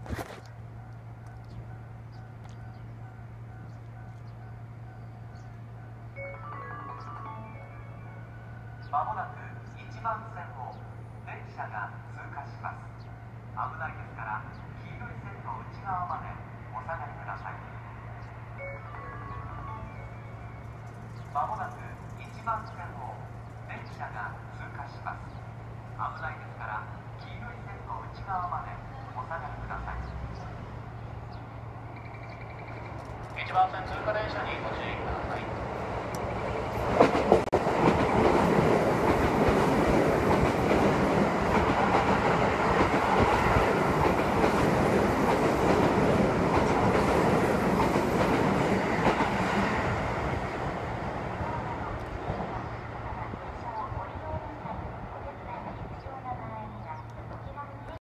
まもなく1番線を電車が通過します。危ないですから黄色い線の内側までお下がりください。まもなく1番線を電車が通過します。危ないですから黄色い線の内側までお下がりください。1番線通過電車にご注意ください。